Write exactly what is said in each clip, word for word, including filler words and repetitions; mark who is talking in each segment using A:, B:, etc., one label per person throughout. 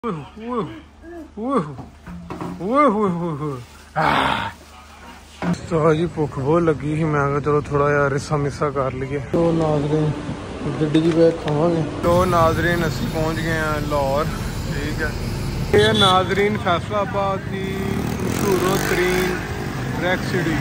A: तो जी भुख बहुत लगी ही, मैं चलो थोड़ा जिहा रिसा मिसा कर लीए। तो नाज़रीन गड्डी की बैग खावांगे। तो नाज़रीन असीं पहुंच गए हैं लाहौर, ठीक है। ये नाज़रीन फैसलाबाद की मशहूर तरीन ट्रैक सिटी।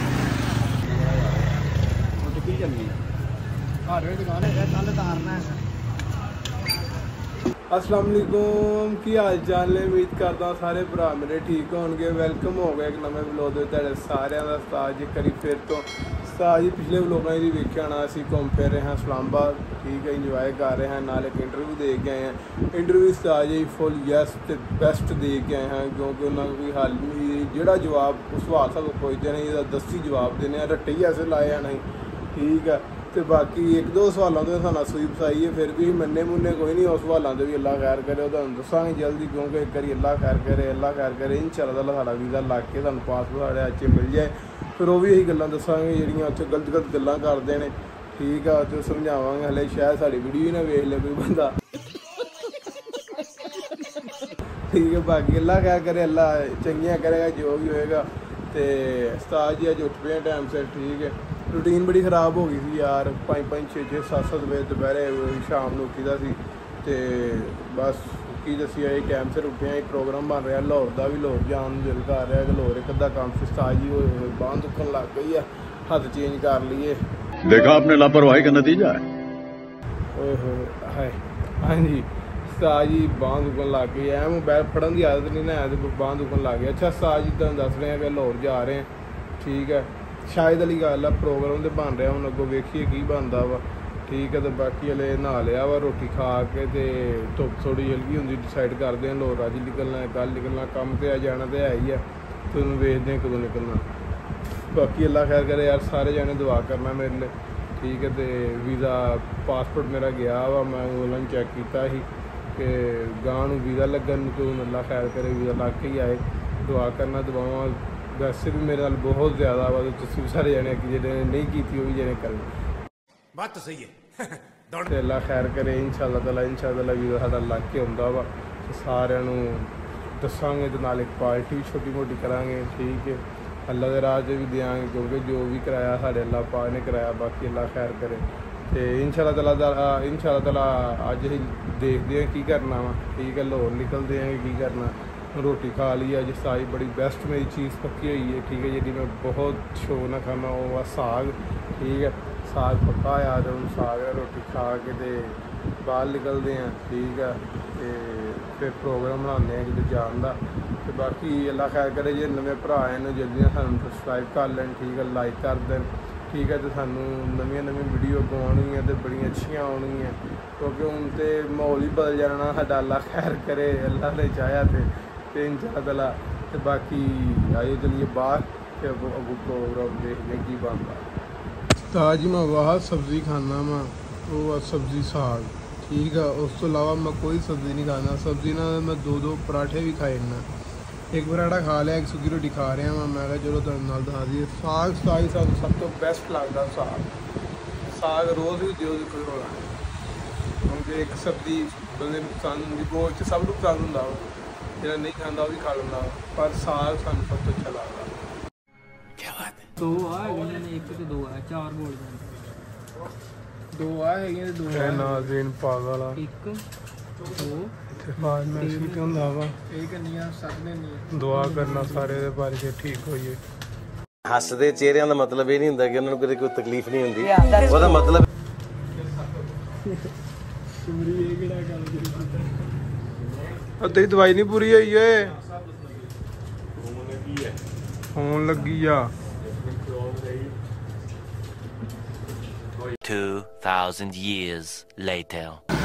A: अस्सलाम वालेकुम, की हाल चाल है? उम्मीद करता सारे भरा मेरे ठीक होंगे। वेलकम हो गया एक नवे व्लॉग दे तुहाडे सारिਆਂ ਦਾ। उस्ताद जी करी फिर तो उस्ताद जी पिछले व्लॉगां दी वेखिया ना, असीं घूम फिर रहे हैं इस्लामाबाद, ठीक है, इंजॉय कर रहे हैं। नाल एक इंटरव्यू दे के आए हैं। इंटरव्यू उस्ताद जी फुल यस ते बेस्ट दे के आए हैं, क्योंकि उन्होंने कोई हल नहीं, जिहड़ा जवाब उस सवाल सानूं पुछदे ने ਇਹਦਾ दस्सी जवाब देने, रट्टे ही ऐसे लाए हैं नहीं, ठीक है। तो बाकी एक दो सवालों से सानू सूई फसाई है, फिर भी मन्ने मुन्ने कोई नहीं। उस सवालों से भी अल्लाह खैर करे, वो दसांगे जल्दी, क्योंकि एक बार अल्लाह खैर करे, अल्लाह खैर करे इंशाअल्लाह साडा वीज़ा लग के सानू पासपोर्ट साढ़े हत्थ च मिल जाए। फिर वो भी यही गल्लां दसांगे जिहड़ियां उत्थे गलत गलत गल्लां करदे ने, ठीक है। तो समझावांगे, हले शायद साडी वीडियो ही ना वेख ले कोई बंदा, ठीक है। बाकी अल्लाह खैर करे, अल्लाह चंगियां करेगा जो भी होएगा। तो उस्ताद जी अज उठ पे टाइम से, ठीक है। रूटीन बड़ी खराब हो गई थी यार, पाँच पाँच छे छे सत्त सत्त बजे दोपहरे शाम को उठी दा सी। ते बस की दसी है टाइम से उठे, एक प्रोग्राम बन रहा लाहौर का भी, लाहौर जान दिल कर रहा है। लाहौर एक अद्धा काम से उस्ताद जी होए बांह दुखन लग गई है, हथ चेंज कर लिए।
B: देखा आपने लापरवाही का नतीजा है।
A: ओए होए हाय, हाँ जी उस्ताद जी बांह दुखन लग गई है, मोबाइल फड़न की आदत नहीं ना है, तो बांह दुखन लग गई। अच्छा उस्ताद जी तुहानूं दस रहे हैं कि लाहौर जा रहे हैं, ठीक है। शायद वाली गल है, प्रोग्राम तो बन रहा, हम अगों वेखिए की बनता वा, ठीक है। तो बाकी हले नहा लिया वा, रोटी खा के ते धुप्प थोड़ी जल्दी होंगी, डिसाइड करते हैं लाहौर अज निकलना है कल निकलना, कम तो आ जाना तो है ही है, तो वेखते हैं कदों निकलना। बाकी अल्लाह खैर करे यार, सारे जाने दुआ करना मेरे लिए, ठीक है। तो वीज़ा पासपोर्ट मेरा गया वा, मैं ऑनलाइन चैक किया ही कि गांह नूं वीज़ा लगन, तो अल्लाह खैर करे वीज़ा लग के ही आए। दुआ करना, दुआवां वैसे भी मेरे नाल बहुत ज़्यादा वा, तो तुसीं सारे जने कि जिन्हें नहीं की वो भी जने करें।
C: बात तो सही है।
A: ते अल्लाह खैर करे इंशाअल्लाह ताला, इंशाअल्लाह वीज़ा साडा लग के आउंदा वा, ते सारिआं नूं दस्सांगे, ते नाल एक पार्टी भी छोटी मोटी करांगे, ठीक है। अल्लाह दे राह ते भी देंगे, क्योंकि जो भी कराया साढ़े अल्लाह पाक ने कराया। बाकी अल्लाह खैर करे, तो इंशाअल्लाह ताला इंशाअल्लाह ताला अज असीं देखते हैं की करना वा, ठीक है। लाहौर निकलते हैं की करना, रोटी खा ली अज सारी बड़ी बेस्ट मेरी चीज़ पक्की हुई है, ठीक है, जी मैं बहुत शौक ना खाना वो साग, ठीक है। साग पक्का आ तो साग रोटी खा के ते बाहर निकलते हैं, ठीक है। तो फिर प्रोग्राम बनाते हैं कि जान का। तो बाकी अल्लाह खैर करे, जो नवे भरा आए हैं जल्दी सानू सबसक्राइब कर लैन, ठीक है, लाइक कर दें, ठीक है। तो सानू नवी नवी वीडियो आउणगियां ते बड़ियां अच्छियां आउणगियां, क्योंकि हुण तो माहौल ही बदल जाना साडा, अल्लाह खैर करे, अल्लाह ने चाहया तो इंशाअल्लाह ताला। तो बाकी आइए चलिए बाहर, फिर अगू प्रोग्राम देखते की बनता। उस्ताद जी मैं वाह सब्ज़ी खाना, मैं वो सब्ज़ी साग, ठीक है। उस तो अलावा मैं कोई सब्ज़ी नहीं खाना। सब्ज़ी ना मैं दो दो पराठे भी खाए ना, एक पराठा खा लिया, एक सुखी रोटी खा रहा मैं मैं चलो तुहानूं नाल दस दिए। साग साग सानूं सब तो बेस्ट लगता, साग साग रोज़ भी दिओ कोई रोला नहीं, क्योंकि एक सब्ज़ी बंदे नूं पसंद होंदी, गोश्त सब नूं पसंद होंदा, जो नहीं खाता भी खा लेंदा, पर साग सानूं सब तो अच्छा लगता।
C: क्या बात है?
D: दो है एक तो दो है, चार बोल
A: दो है दो है नाज़रीन पागल आ,
D: एक दो
A: बाद में सीट होंदा वा,
D: एक नहीं सब नहीं।
A: दुआ करना सारे दे बारे च ठीक होइए।
E: हसदे चेहरिਆਂ ਦਾ ਮਤਲਬ ਇਹ ਨਹੀਂ ਹੁੰਦਾ ਕਿ ਉਹਨਾਂ ਨੂੰ ਕਦੇ ਕੋਈ ਤਕਲੀਫ ਨਹੀਂ ਹੁੰਦੀ, ਉਹਦਾ ਮਤਲਬ
A: ਸੂਰੀ ਇਹ ਕਿਹੜਾ ਗੱਲ ਕਰੀ ਅੱਧੀ ਦਵਾਈ ਨਹੀਂ ਪੂਰੀ ਹੋਈ ਓਏ, ਹੋਣ ਲੱਗੀ ਆ।
F: two thousand years later.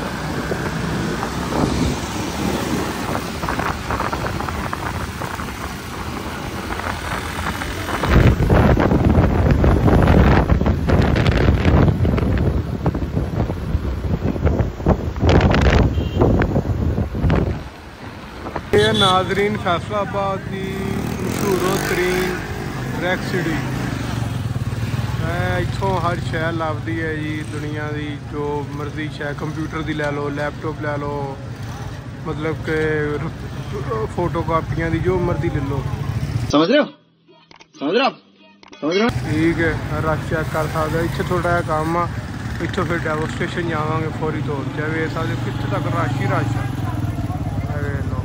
A: ये नाज़रीन फैसलाबाद की मशहूर तरीन ट्रैक सिटी है, इतों हर शह लभदी है जी दुनिया की, जो मर्जी शह कंप्यूटर की लै लो, लैपटॉप लै लो, मतलब कि फोटो कापियां दी जो मर्जी ले लो।
B: समझ रहे हो समझ रहे हो आप समझ रहे हो
A: ठीक है, रश चेक कर सकते। इतने थोड़ा जहा काम आ, इतों फिर डेमोस्ट्रेशन जावांगे फौरी तौर पर। वे सकते कितने तक रश ही रश है। लो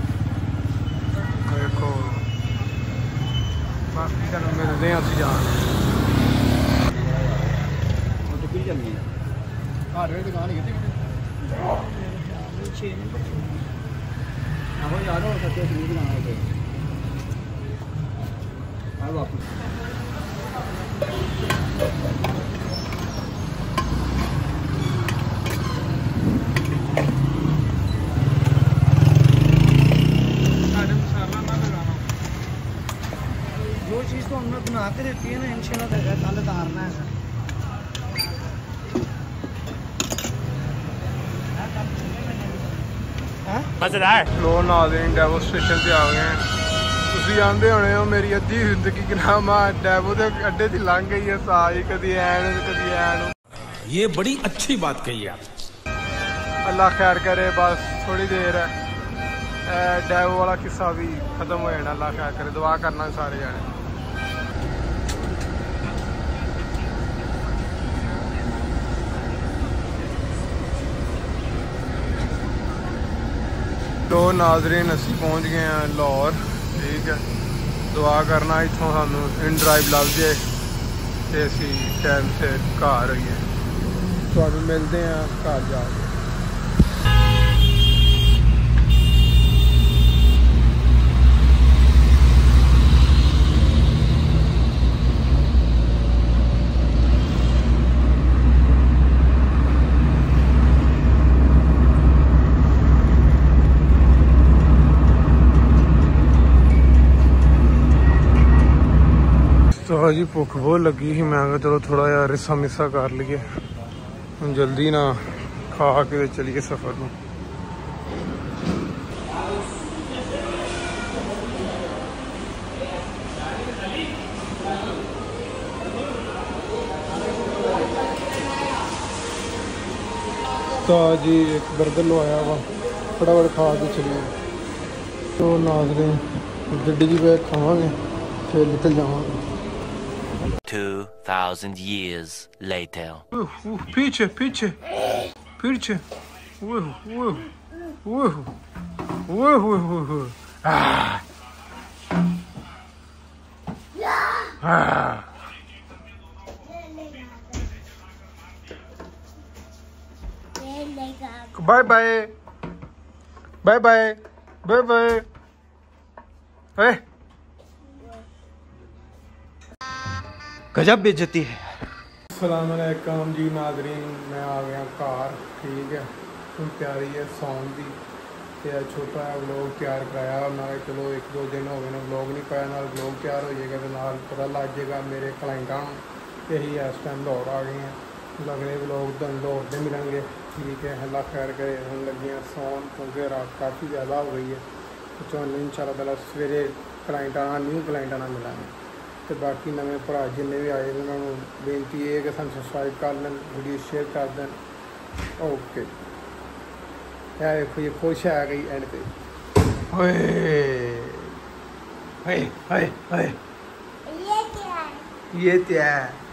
A: देखो, बाकी चलो मिलते हैं असं जान।
D: जो चीज़ तो हमने बना के देती है ना, इंशाल्लाह कल उतारना है।
A: लो नाज़रीन डेमोस्ट्रेशन से आ गए हैं। तुसीं आंदे होने हो मेरी अद्धी जिंदगी कि ना मैं डेमो के अड्डे से लंघ गई है सारी, कभी ऐन कभी ऐन।
C: ये बड़ी अच्छी बात कही आप।
A: अल्लाह खैर करे, बस थोड़ी देर है डेमो वाला किस्सा भी खत्म हो जाना। अल्लाह खैर करे, दुआ करना सारे जाने। तो नाजरीन असी पहुँच गए हैं लाहौर। ठीक है, दुआ करना इतों सानू इन ड्राइव लग जाए तो असी टाइम से घर होइए। तो मिलते हैं घर जाके। तो जी भुख बहुत लगी ही, मैं कहा चलो थोड़ा यार रिसा मिसा कर लिए, जल्दी ना खा के चलिए सफर में। तो जी एक बर्गर लो आया वा, फटाफट खा के चलिए। तो नाज़रीन गड्डी की बैग खावांगे फिर निकल जावांगे।
F: Two thousand years later.
A: पीछे पीछे पीछे वो वो वो वो वो वो bye bye bye bye bye bye.
D: गजब बेइज्जती है।
A: अस्सलाम वालेकुम जी नाज़रीन, मैं आ गया घर। ठीक है, ਹੁਣ ਤਿਆਰੀ है सौन की। तो छोटा व्लॉग तैयार कराया, मैं चलो एक दो दिन हो गए ने व्लॉग नहीं पाया, नाल व्लॉग तैयार हो जाएगा तो नाल पता लग जाएगा मेरे क्लाइंटां नूं कि असीं इस टाइम लाहौर आ गए हैं। लगने व्लॉग तो लाहौर से मिलेंगे। ठीक है, अल्लाह खैर करे। हम लगे हैं सौन क्योंकि रात काफ़ी ज़्यादा हो गई है। तो चलो इंशाअल्लाह ताला सवेरे क्लाइंटां न्यू क्लाइंटां नाल मिलांगे। तो बाकी नवे भरा जिन्ने भी आए उन्होंने बेनती है कि सानूं सबसक्राइब कर लें, वीडियो शेयर कर दें। ओके, देखो ये खुश आ गई एंड पे। ओए ओए ओए ओए, ये क्या है? ये क्या है?